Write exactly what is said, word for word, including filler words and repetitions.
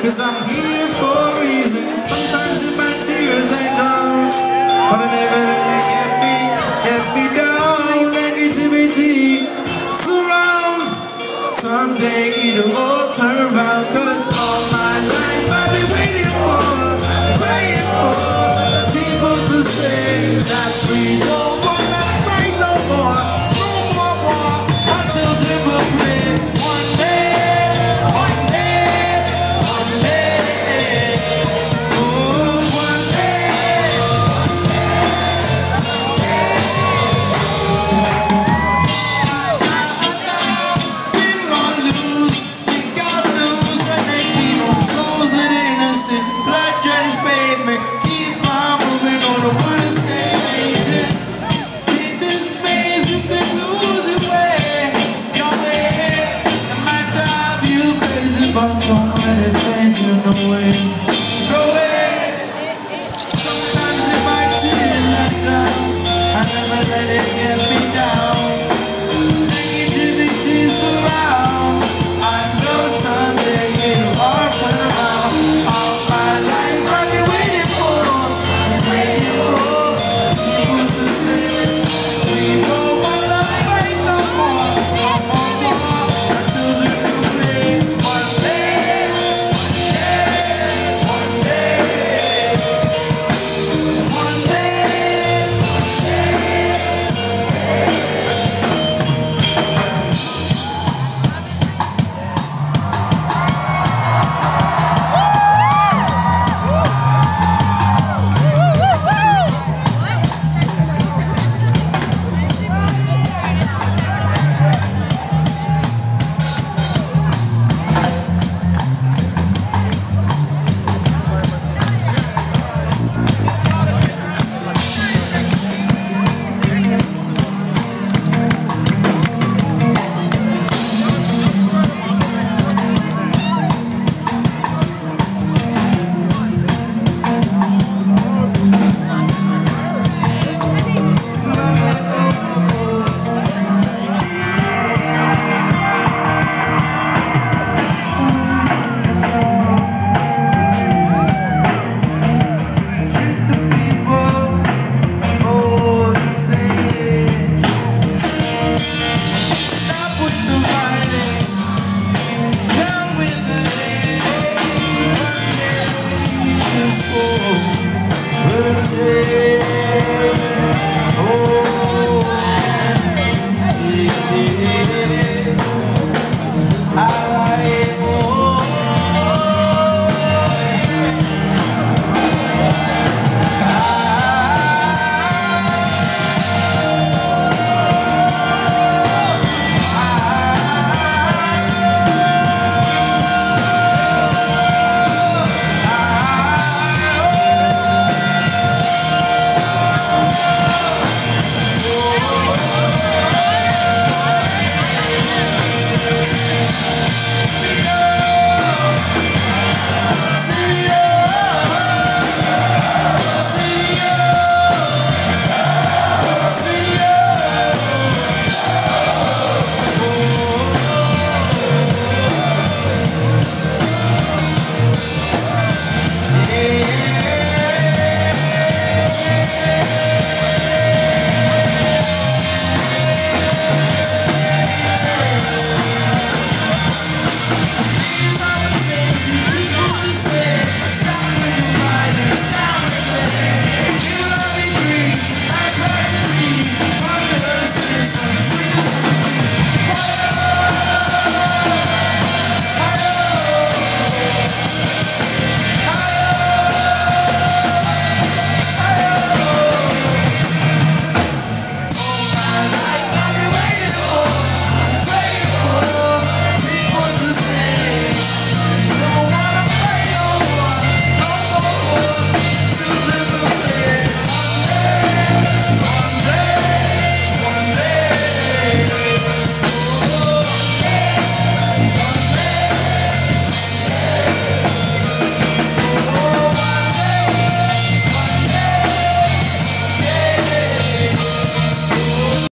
Cause I'm here for a reason. Sometimes in my tears I drown, but I never let it get me, get me down. Negativity surrounds. Someday it'll all turn around. Cause all my life I've been waiting for, praying for people to say that we don't wanna fight no more, no more war. Our children will pray one day, one day, one day, oh, one day, start now, win or lose, we got lose when they feed on the souls of the innocent, blood-drenched pavement. Keep on moving on the one stay waiting. In this maze you could lose your way, your way. It might drive you crazy, but don't let it phase you, no way, no way. Sometimes it might tear you like down. I never let it get me.